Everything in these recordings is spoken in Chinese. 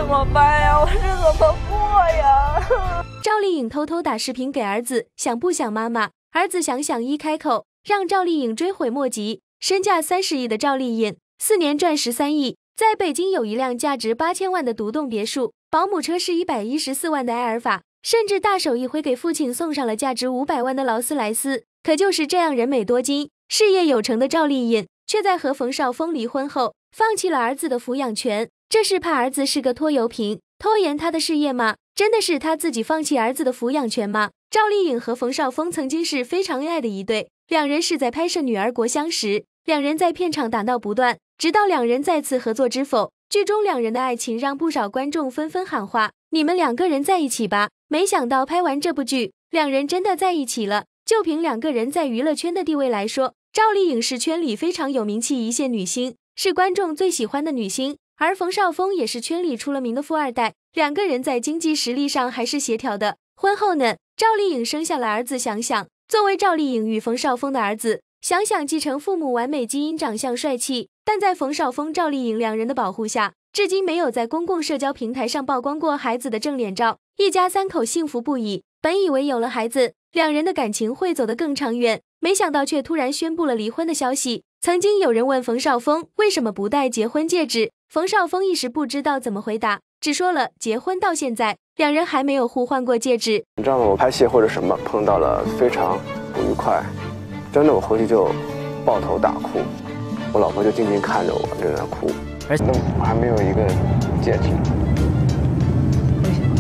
么办呀？我这怎么过呀？ 赵丽颖偷偷打视频给儿子，想不想妈妈？儿子想想一开口，让赵丽颖追悔莫及。身价30亿的赵丽颖，4年赚13亿，在北京有一辆价值8000万的独栋别墅，保姆车是114万的埃尔法，甚至大手一挥给父亲送上了价值500万的劳斯莱斯。可就是这样人美多金、事业有成的赵丽颖，却在和冯绍峰离婚后，放弃了儿子的抚养权。这是怕儿子是个拖油瓶，拖延他的事业吗？真的是他自己放弃儿子的抚养权吗？赵丽颖和冯绍峰曾经是非常恩爱的一对，两人是在拍摄《女儿国》相识，两人在片场打闹不断，直到两人再次合作之否。剧中两人的爱情让不少观众纷纷喊话：“你们两个人在一起吧！”没想到拍完这部剧，两人真的在一起了。就凭两个人在娱乐圈的地位来说，赵丽颖是圈里非常有名气一线女星，是观众最喜欢的女星，而冯绍峰也是圈里出了名的富二代，两个人在经济实力上还是协调的。婚后呢，赵丽颖生下了儿子想想。作为赵丽颖与冯绍峰的儿子，想想继承父母完美基因，长相帅气，但在冯绍峰、赵丽颖两人的保护下，至今没有在公共社交平台上曝光过孩子的正脸照，一家3口幸福不已。本以为有了孩子，两人的感情会走得更长远，没想到却突然宣布了离婚的消息。曾经有人问冯绍峰为什么不戴结婚戒指，冯绍峰一时不知道怎么回答，只说了结婚到现在，两人还没有互换过戒指。 你知道吗？我拍戏或者什么碰到了非常不愉快，真的我回去就抱头大哭，我老婆就静静看着我正在哭，而且我还没有一个戒指。 为什么？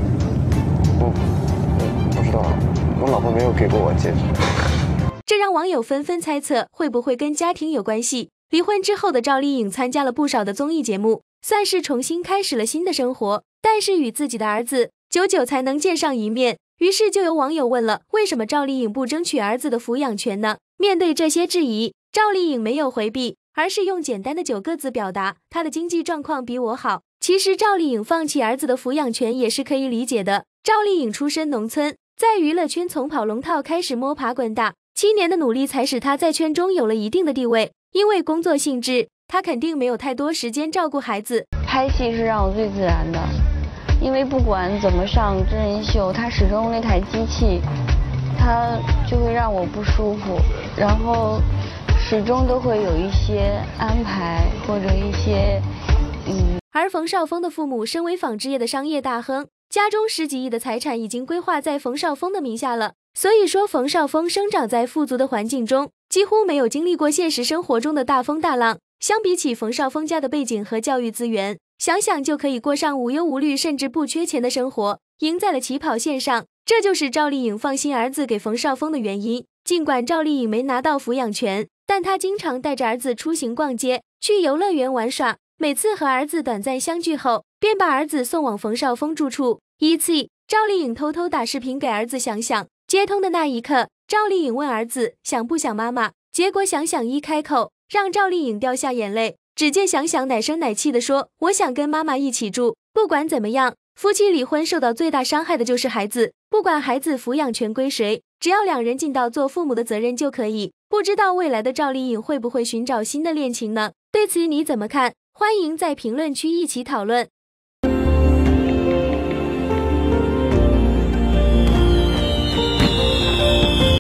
我不知道，我老婆没有给过我戒指。 这让网友纷纷猜测会不会跟家庭有关系。离婚之后的赵丽颖参加了不少的综艺节目，算是重新开始了新的生活，但是与自己的儿子久久才能见上一面。于是就有网友问了，为什么赵丽颖不争取儿子的抚养权呢？面对这些质疑，赵丽颖没有回避，而是用简单的9个字表达，她的经济状况比我好。其实赵丽颖放弃儿子的抚养权也是可以理解的。赵丽颖出身农村，在娱乐圈从跑龙套开始摸爬滚打，7年的努力才使她在圈中有了一定的地位。因为工作性质，她肯定没有太多时间照顾孩子。 拍戏是让我最自然的，因为不管怎么上真人秀，它始终那台机器，它就会让我不舒服，然后始终都会有一些安排或者一些而冯绍峰的父母身为纺织业的商业大亨，家中10几亿的财产已经规划在冯绍峰的名下了。所以说冯绍峰生长在富足的环境中，几乎没有经历过现实生活中的大风大浪。相比起冯绍峰家的背景和教育资源，想想就可以过上无忧无虑甚至不缺钱的生活，赢在了起跑线上。这就是赵丽颖放心儿子给冯绍峰的原因。尽管赵丽颖没拿到抚养权，但她经常带着儿子出行逛街，去游乐园玩耍。每次和儿子短暂相聚后，便把儿子送往冯绍峰住处。一次，赵丽颖偷偷打视频给儿子想想，接通的那一刻，赵丽颖问儿子想不想妈妈，结果想想一开口，让赵丽颖掉下眼泪。只见想想奶声奶气地说，我想跟妈妈一起住。不管怎么样，夫妻离婚受到最大伤害的就是孩子，不管孩子抚养权归谁，只要两人尽到做父母的责任就可以。不知道未来的赵丽颖会不会寻找新的恋情呢？对此你怎么看？欢迎在评论区一起讨论。